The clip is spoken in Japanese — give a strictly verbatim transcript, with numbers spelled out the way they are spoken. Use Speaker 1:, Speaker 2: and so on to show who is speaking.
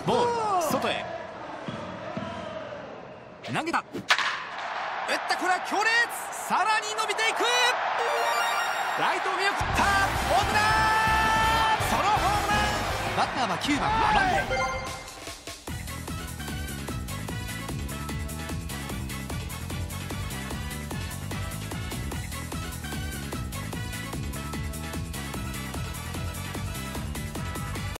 Speaker 1: ボール外へ投げた、打った、これは強烈、さらに伸びていく、ライトを見送った、ホームラン、ソロホームラン。バッターはきゅうばんマンデー。